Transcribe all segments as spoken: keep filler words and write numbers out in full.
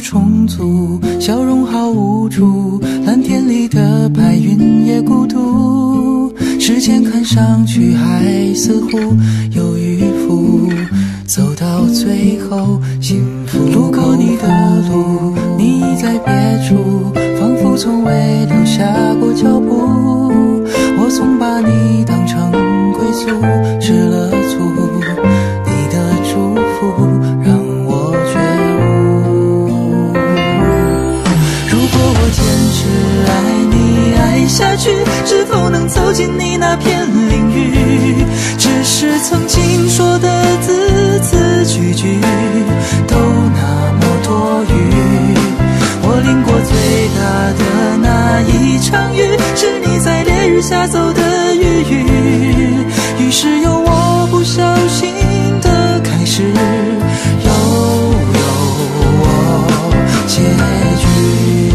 充足，笑容毫无助，蓝天里的白云也孤独，时间看上去还似乎有迂腐，走到最后幸福。路过你的路，你已在别处，仿佛从未留下过脚步，我总把你当成归宿，吃了醋，你的祝福让我觉悟。如果我坚持爱你爱下去，是否能走进你那片领域？只是曾经说的字字句句都那么多余。我淋过最大的那一场雨，是你在烈日下走的雨雨，于是有我不小心的开始，又有我结局。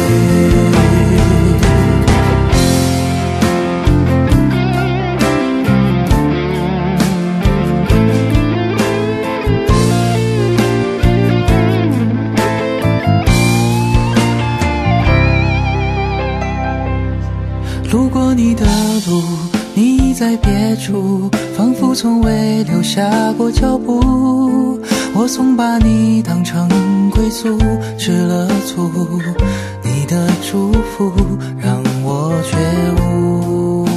路过你的路，你已在别处，仿佛从未留下过脚步，我总把你当成归宿，吃了醋，你的祝福让我觉悟。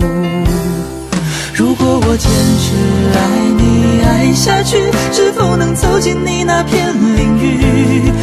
如果我坚持爱你爱下去，是否能走进你那片领域？